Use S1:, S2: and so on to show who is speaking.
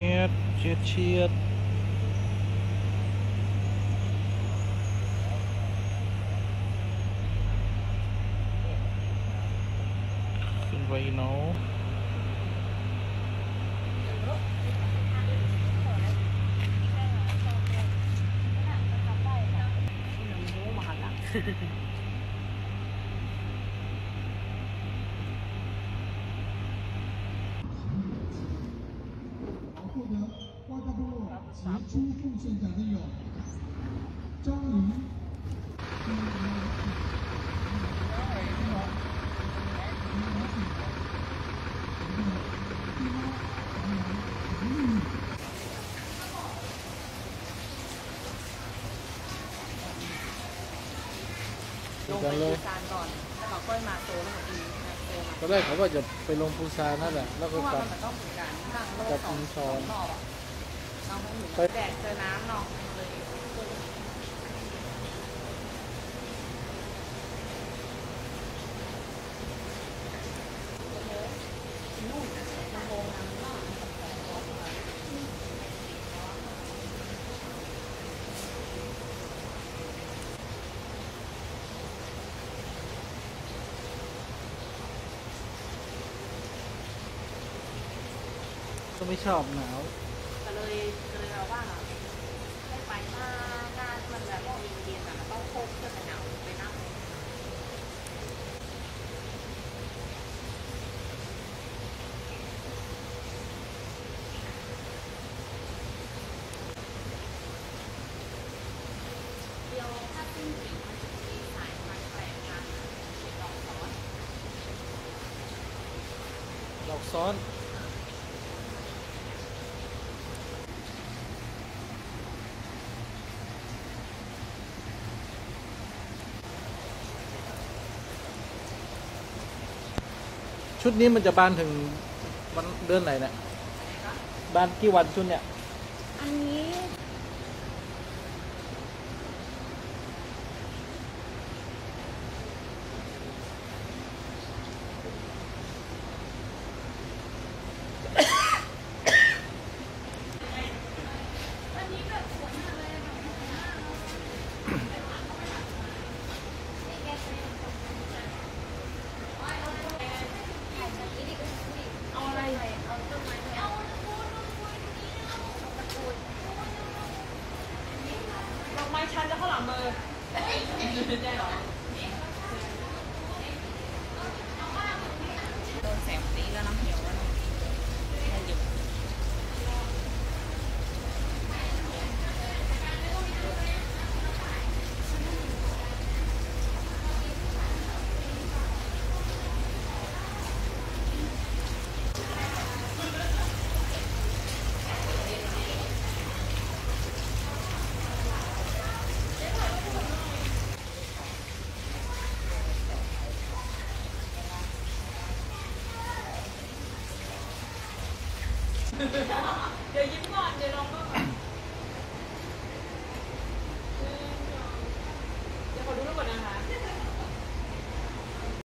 S1: เชียดขึ้นไปเนาะ
S2: 获得花家部落杰出贡献奖的有张琳。
S3: ลงไปปูซานก่อนแล้วก็ค่อยมาโซนของอีมาโซน
S1: ตอนแรกเขาว่าจะไปลงปูซานนั่นแหละแล้ว
S3: เพ
S1: ก็
S3: ราะว่าก
S1: ลับ
S3: มันต้องเหมือนกันนั่งโลก
S1: กับ
S3: สอง
S1: อินชอน
S3: รอบอ่ะเราไม่อยู่แดดเจอน้ำเนาะเลยนู่นมันโกงน้ำมาก
S1: ก็ไม่ชอบหนาว
S3: ก็เลยเราว่าให้ไปหน้ามันแบบว่าเย็นๆอ่ะต้องโคกเสื้อกันหนาวไปนั่ง เดียวถ้าสิ้นปีมันจะมีสายพันธุ์แปลกกันดอกซ้อน
S1: ดอกซ้อนชุดนี้มันจะบานถึงวันเดือนไหนเนี่ยบานกี่วันชุดเนี่ย
S3: อันนี้เอาอะไรเอาต้นไม้เอาดอกไม้ชันจะเข้าหลังมือได้หรอโดนแสงตีแล้วน้ำเหี่ยวแล้วได้อยู่เดี๋ยวยิ้มก่อนเดี๋ยวลองก่อน